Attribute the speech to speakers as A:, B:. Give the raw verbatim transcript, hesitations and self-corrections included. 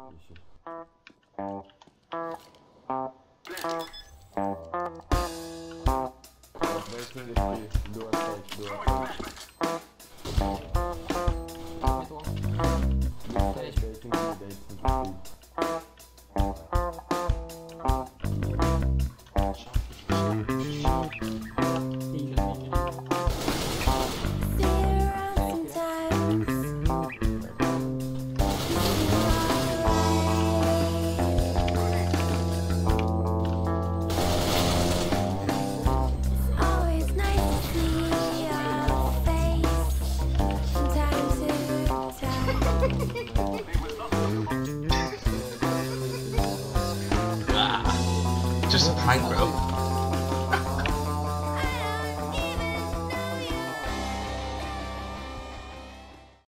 A: Yeşil. Waiting is free. Blue attack, blue attack. Blue attack, waiting, waiting free.
B: Just a prank, bro.